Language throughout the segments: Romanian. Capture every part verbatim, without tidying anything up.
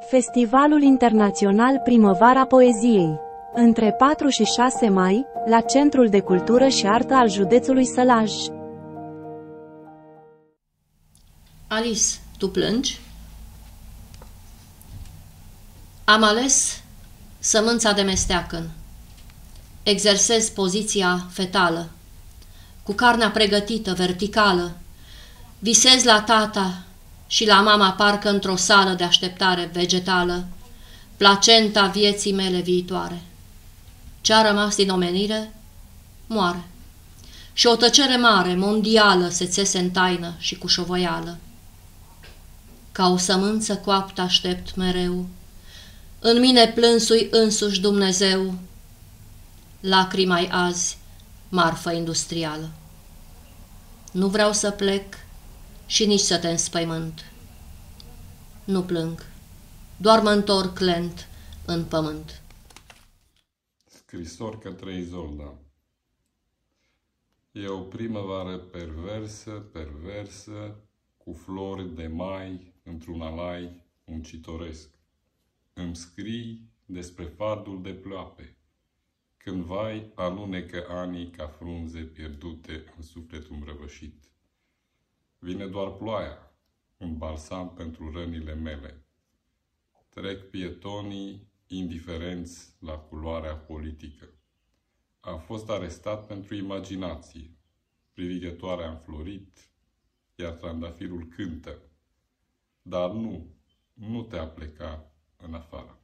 Festivalul Internațional Primăvara Poeziei. Între patru și șase mai, la Centrul de Cultură și Artă al județului Sălaj. Alice, tu plângi? Am ales sămânța de mesteacăn. Exersez poziția fetală, cu carnea pregătită, verticală. Visez la tata și la mama parcă într-o sală de așteptare vegetală, placenta vieții mele viitoare. Ce-a rămas din omenire, moare. Și o tăcere mare, mondială, se țese în taină și cu șovoială. Ca o sămânță coaptă aștept mereu, în mine plânsul însuși Dumnezeu, lacrima-i azi, marfă industrială. Nu vreau să plec și nici să te înspăimânt. Nu plâng, doar mă întorc lent în pământ. Scrisori către Izolda. E o primăvară perversă, perversă, cu flori de mai într-un alai muncitoresc. Îmi scrii despre fardul de ploape, când vai alunecă anii ca frunze pierdute în sufletul îmbrăvășit. Vine doar ploaia, un balsam pentru rănile mele. Trec pietonii indiferenți la culoarea politică. Am fost arestat pentru imaginație. Privighetoarea a înflorit, iar trandafirul cântă. Dar nu, nu te apleca în afară.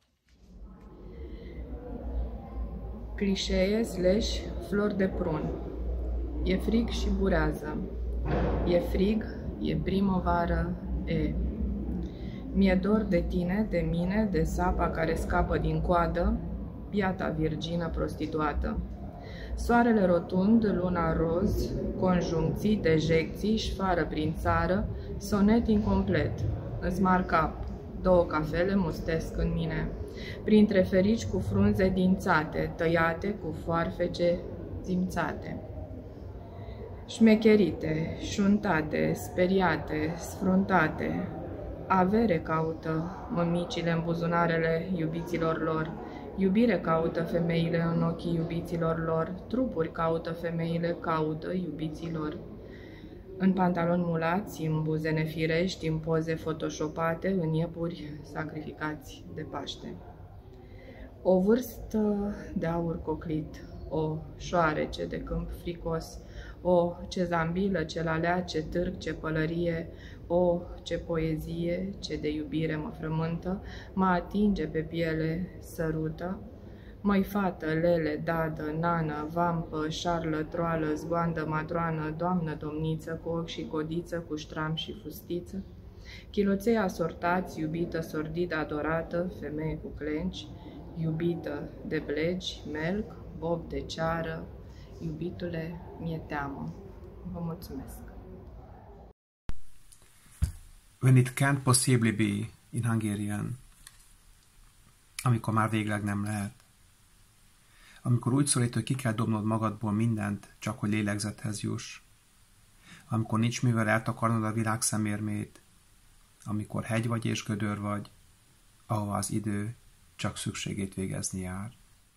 Clișee slash flori de prun. E frig și burează. E frig, e primăvară, e. Mi-e dor de tine, de mine, de sapa care scapă din coadă, biata virgină prostituată. Soarele rotund, luna roz, conjuncții, dejecții, șfară prin țară, sonet incomplet. Îți mar cap, două cafele mustesc în mine, printre ferici cu frunze dințate, tăiate cu foarfece țimțate. Șmecherite, șuntate, speriate, sfruntate, avere caută mămicile în buzunarele iubiților lor, iubire caută femeile în ochii iubiților lor, trupuri caută femeile, caută iubiților. În pantaloni mulați, în buze nefirești, în poze photoshopate, în iepuri sacrificați de Paște. O vârstă de aur coclit, o șoarece de câmp fricos, o, ce zambilă, ce lalea, ce târg, ce pălărie, o, ce poezie, ce de iubire mă frământă, mă atinge pe piele, sărută. Măi fată, lele, dadă, nană, vampă, șarlă, troală, zgoandă, matroană, doamnă, domniță, cu ochi și codiță, cu ștram și fustiță. Chiloței asortați, iubită, sordidă, adorată, femeie cu clenci, iubită de blegi, melc, bob de ceară, iubitule, mi-e teamă. Vă mulțumesc. When it can't possibly be in Hungarian, amikor már végleg nem lehet. Amikor úgy szorít, hogy ki kell dobnod magadból mindent, csak hogy lélegzethez juss. Amikor nincs mivel eltakarnod a világ szemérmét. Amikor hegy vagy és gödör vagy, ahova az idő csak szükségét végezni jár.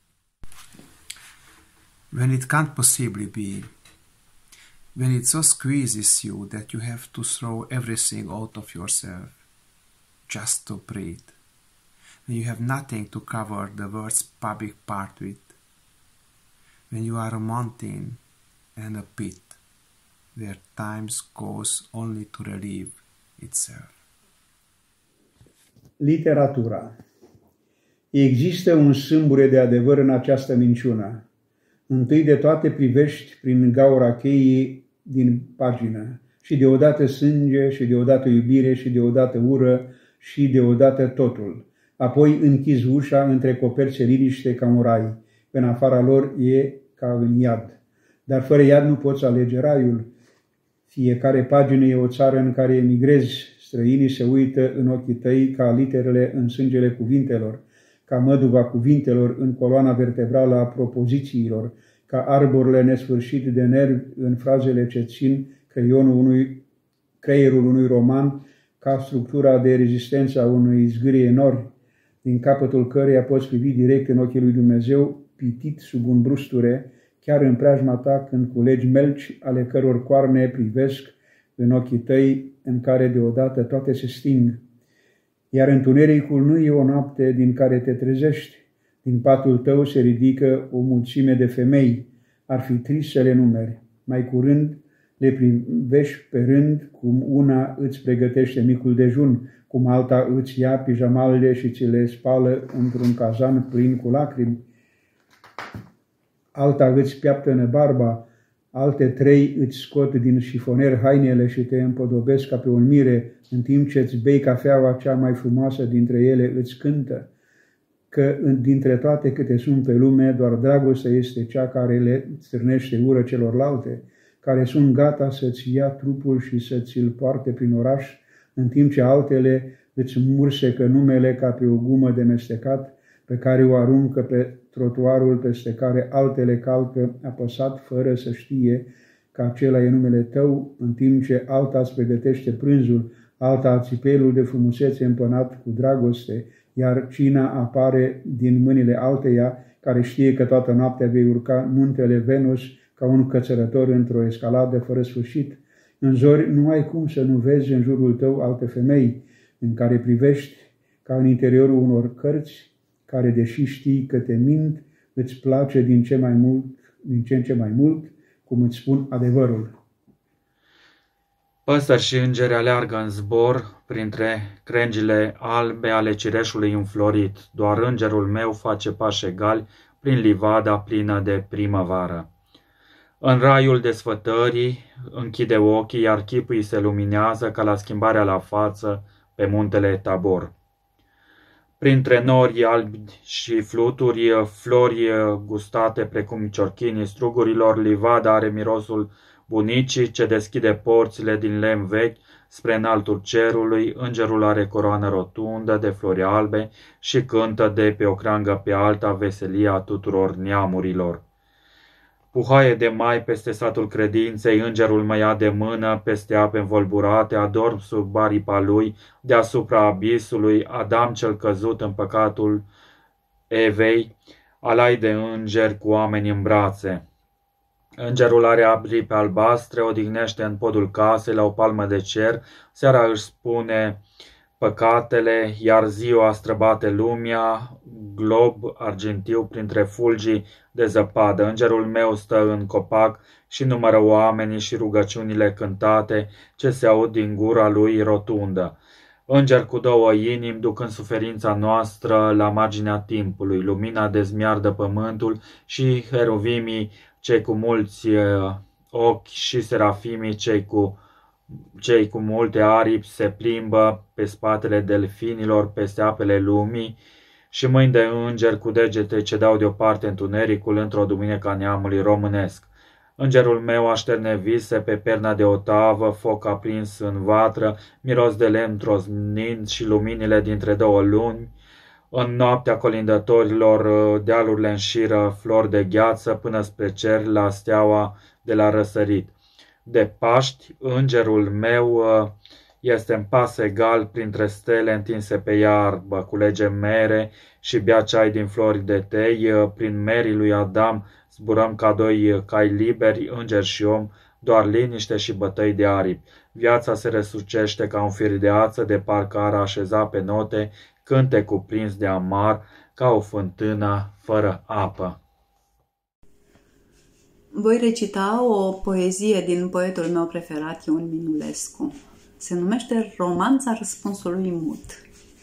When it can't possibly be. When it so squeezes you that you have to throw everything out of yourself, just to breathe. When you have nothing to cover the world's public part with. When you are a mountain and a pit, where time goes only to relieve itself. Literatura. Există un sâmbure de adevăr în această minciună. Întâi de toate privești prin gaura cheii din pagină, și deodată sânge, și deodată iubire, și deodată ură, și deodată totul. Apoi închizi ușa, între coperți se liniște ca un rai. În afara lor e ca în iad. Dar fără iad nu poți alege raiul. Fiecare pagină e o țară în care emigrezi. Străinii se uită în ochii tăi ca literele în sângele cuvintelor, ca măduva cuvintelor în coloana vertebrală a propozițiilor, ca arborile nesfârșit de nervi în frazele ce țin creionul unui, creierul unui roman, ca structura de rezistență a unui zgârie enorm, din capătul căreia poți privi direct în ochii lui Dumnezeu, pitit sub un brusture, chiar în preajma ta când culegi melci ale căror coarne privesc în ochii tăi, în care deodată toate se sting. Iar întunericul nu e o noapte din care te trezești. Din patul tău se ridică o mulțime de femei. Ar fi trist să le numeri. Mai curând le privești pe rând, cum una îți pregătește micul dejun, cum alta îți ia pijamalele și ți le spală într-un cazan plin cu lacrimi. Alta îți piaptănă barba, alte trei îți scot din șifonier hainele și te împodobesc ca pe un mire, în timp ce îți bei cafeaua cea mai frumoasă dintre ele îți cântă, că dintre toate câte sunt pe lume, doar dragostea este cea care le stârnește ură celorlalte, care sunt gata să-ți ia trupul și să ți-l poarte prin oraș, în timp ce altele îți mursecă numele ca pe o gumă de mestecat, pe care o aruncă pe trotuarul peste care altele calcă apăsat fără să știe că acela e numele tău, în timp ce alta îți pregătește prânzul, alta țipelul de frumusețe împănat cu dragoste, iar cina apare din mâinile alteia, care știe că toată noaptea vei urca muntele Venus ca un cățărător într-o escaladă fără sfârșit. În zori nu ai cum să nu vezi în jurul tău alte femei, în care privești ca în interiorul unor cărți, care, deși știi că te mint, îți place din ce, mai mult, din ce în ce mai mult, cum îți spun adevărul. Păsări și îngeri aleargă în zbor printre crengile albe ale cireșului înflorit. Doar îngerul meu face pași egali prin livada plină de primăvară. În raiul desfătării închide ochii, iar chipul îi se luminează ca la schimbarea la față pe muntele Tabor. Printre nori albi și fluturi, flori gustate precum ciorchinii strugurilor, livada are mirosul bunicii ce deschide porțile din lemn vechi spre înaltul cerului, îngerul are coroană rotundă de flori albe și cântă de pe o creangă pe alta veselia tuturor neamurilor. Puhaie de mai peste satul credinței, îngerul mă ia de mână peste ape învolburate, adorm sub aripa lui, deasupra abisului, Adam cel căzut în păcatul Evei, alai de îngeri cu oameni în brațe. Îngerul are aripi albastre, odihnește în podul casei la o palmă de cer, seara își spune păcatele, iar ziua străbate lumea, glob argintiu printre fulgii de zăpadă. Îngerul meu stă în copac și numără oamenii și rugăciunile cântate ce se aud din gura lui rotundă. Înger cu două inimi, ducând suferința noastră la marginea timpului, lumina dezmiardă pământul și heruvimii cei cu mulți ochi și serafimii cei cu Cei cu multe aripi se plimbă pe spatele delfinilor peste apele lumii și mâini de îngeri cu degete ce dau deoparte întunericul într-o duminică a neamului românesc. Îngerul meu așterne vise pe perna de o tavă, foc aprins în vatră, miros de lemn trosnind și luminile dintre două luni. În noaptea colindătorilor dealurile înșiră flori de gheață până spre cer la steaua de la răsărit. De Paști, îngerul meu este în pas egal printre stele întinse pe iarbă, culege mere și bea ceai din flori de tei, prin merii lui Adam zburăm ca doi cai liberi, înger și om, doar liniște și bătăi de aripi. Viața se răsucește ca un fir de ață, de parcă ar așeza pe note cânte cuprins de amar, ca o fântână fără apă. Voi recita o poezie din poetul meu preferat, Ion Minulescu. Se numește Romanța răspunsului mut.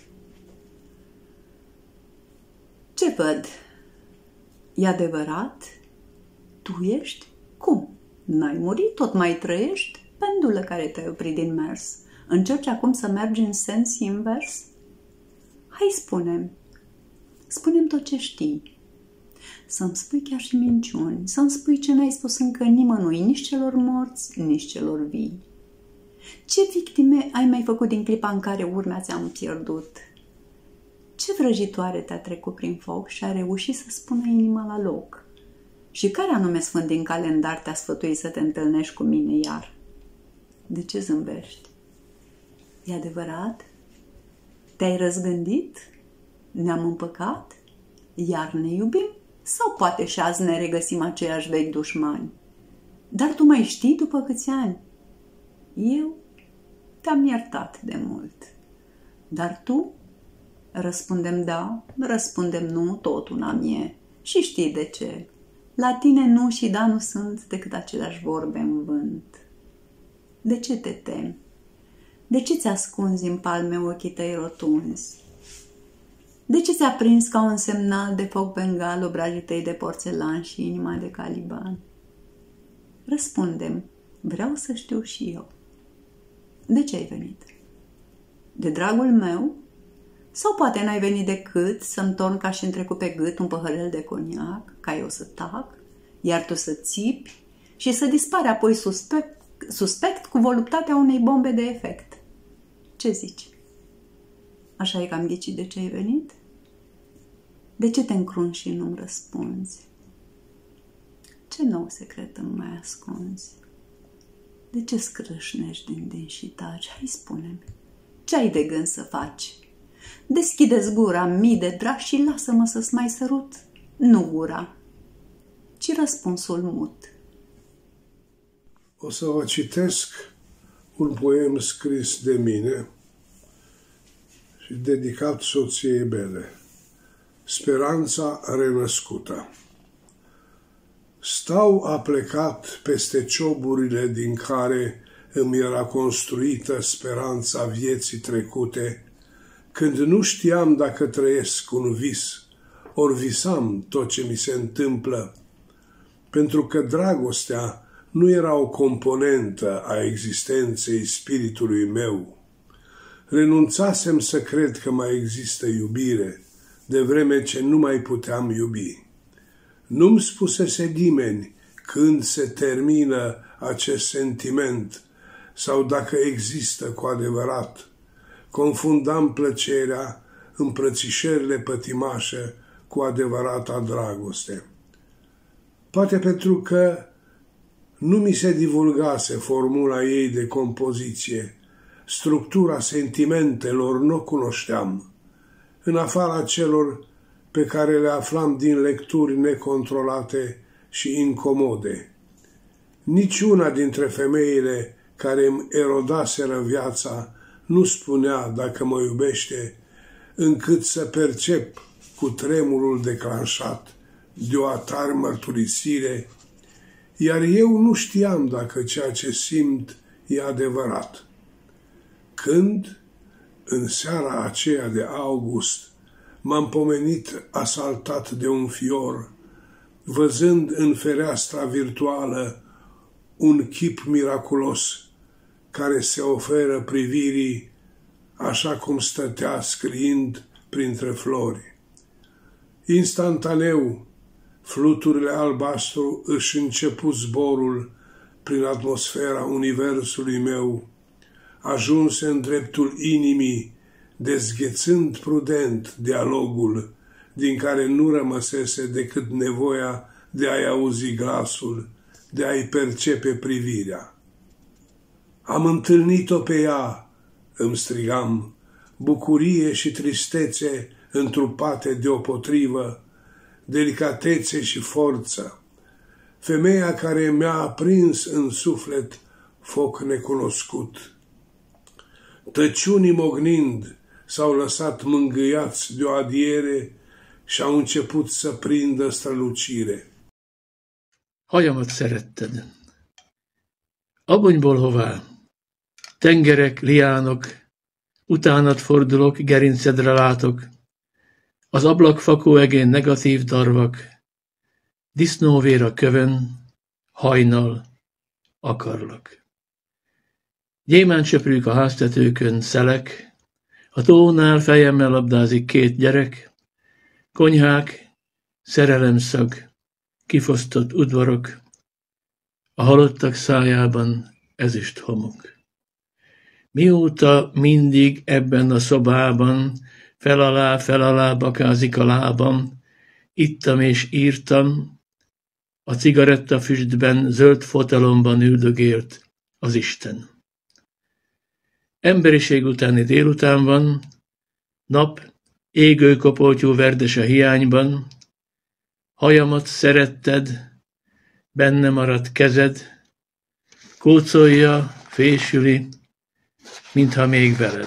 Ce văd? E adevărat? Tu ești? Cum? N-ai murit? Tot mai trăiești? Pendulă care te-ai oprit din mers. Încerci acum să mergi în sens invers? Hai, spune-mi. Spune-mi tot ce știi. Să-mi spui chiar și minciuni, să-mi spui ce n-ai spus încă nimănui, nici celor morți, nici celor vii. Ce victime ai mai făcut din clipa în care urmea ți-am pierdut? Ce vrăjitoare te-a trecut prin foc și a reușit să spună inima la loc? Și care anume sfânt din calendar te-a sfătuit să te întâlnești cu mine iar? De ce zâmbești? E adevărat? Te-ai răzgândit? Ne-am împăcat? Iar ne iubim? Sau poate și azi ne regăsim aceiași vechi dușmani? Dar tu mai știi după câți ani? Eu te-am iertat de mult. Dar tu? Răspundem da, răspundem nu, tot una mie. Și știi de ce? La tine nu și da nu sunt decât aceleași vorbe în vânt. De ce te temi? De ce ți ascunzi în palme ochii tăi rotunzi? De ce ți-a prins ca un semnal de foc bengal obrajii tăi de porțelan și inima de caliban? Răspundem, vreau să știu și eu. De ce ai venit? De dragul meu? Sau poate n-ai venit decât să-mi torn ca și-mi trecut pe gât un păhărel de coniac, ca eu să tac, iar tu să țipi și să dispare apoi suspect, suspect cu voluptatea unei bombe de efect. Ce zici? Așa e că am ghicit de ce ai venit? De ce te încrunși și nu-mi răspunzi? Ce nou secret îmi mai ascunzi? De ce scrâșnești din din și taci? Hai, spune-mi, ce ai de gând să faci? Deschide-ți gura, mii de dragi, și lasă-mă să-ți mai sărut, nu gura, ci răspunsul mut. O să vă citesc un poem scris de mine și dedicat soției mele, Speranța renăscută. Stau aplecat peste cioburile din care îmi era construită speranța vieții trecute, când nu știam dacă trăiesc un vis, ori visam tot ce mi se întâmplă, pentru că dragostea nu era o componentă a existenței spiritului meu. Renunțasem să cred că mai există iubire, de vreme ce nu mai puteam iubi. Nu-mi spusese nimeni când se termină acest sentiment sau dacă există cu adevărat. Confundam plăcerea, îmbrățișările pătimașe cu adevărata dragoste. Poate pentru că nu mi se divulgase formula ei de compoziție, structura sentimentelor nu o cunoșteam, în afara celor pe care le aflam din lecturi necontrolate și incomode. Niciuna dintre femeile care îmi erodaseră viața nu spunea dacă mă iubește, încât să percep cu tremurul declanșat de o atare mărturisire, iar eu nu știam dacă ceea ce simt e adevărat. Când, în seara aceea de august, m-am pomenit asaltat de un fior, văzând în fereastra virtuală un chip miraculos care se oferă privirii așa cum stătea scriind printre flori. Instantaneu, fluturile albastru își început zborul prin atmosfera universului meu, ajunse în dreptul inimii, dezghețând prudent dialogul din care nu rămăsese decât nevoia de a-i auzi glasul, de a-i percepe privirea. Am întâlnit-o pe ea, îmi strigam, bucurie și tristețe întrupate deopotrivă, delicatețe și forță, femeia care mi-a aprins în suflet foc necunoscut. Tăciunii mognind s-au lăsat mângâiați de o adiere și au început să prindă strălucire. Hajamat szeretted. Abonyból hová? Tengerek, liánok, utánad fordulok, gerincedre látok. Az ablakfakó egén negatív darvak, disznóvér a kövön, hajnal, akarlak. Gyémántseprűk a háztetőkön, szelek, a tónál fejemmel labdázik két gyerek, konyhák, szerelemszag, kifosztott udvarok, a halottak szájában ezüst homok. Mióta mindig ebben a szobában, fel alá, fel alá bakázik a lábam, ittam és írtam, a cigarettafüstben, zöld fotelomban üldögélt az Isten. Emberiség utáni délután van, nap égő kopoltyú verdes a hiányban, hajamat szeretted, benne maradt kezed, kócolja, fésüli, mintha még veled.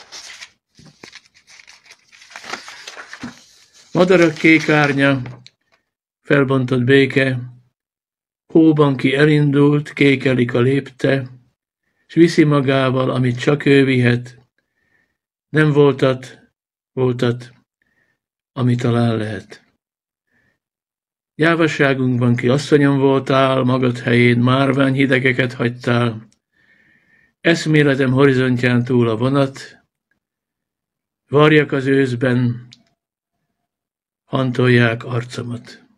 Madarak kék árnya, felbontott béke, hóban ki elindult, kékelik a lépte, s viszi magával, amit csak ő vihet, nem voltat, voltat, ami talán lehet. Gyávaságunkban ki asszonyom voltál, magad helyén márvány hidegeket hagytál, eszméletem horizontján túl a vonat, varjak az őszben, hantolják arcomat.